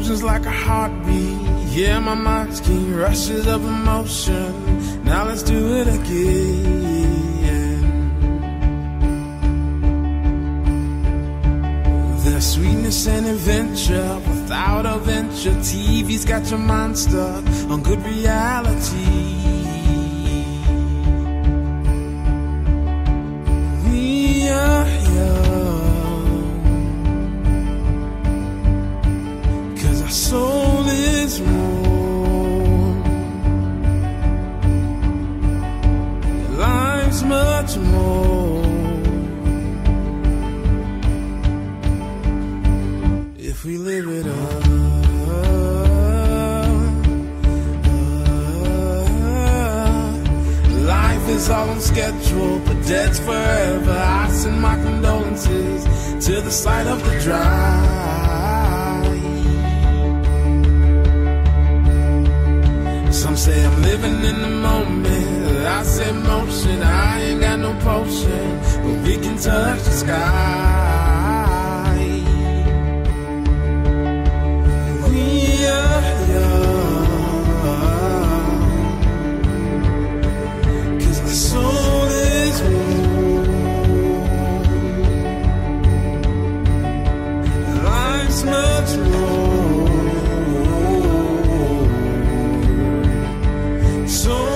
just like a heartbeat. Yeah, my mind's keen, rushes of emotion. Now let's do it again. There's sweetness and adventure without a venture. TV's got your mind stuck on good reality. We are young, 'cause our soul is warm. Life's much more if we live it up. Life is all on schedule, but dead's forever. I send my condolences to the side of the drive. Some say I'm living in the moment, I say motion. I ain't got no potion, but we can touch the sky. We are young, 'cause our soul is warm. Life's much more. So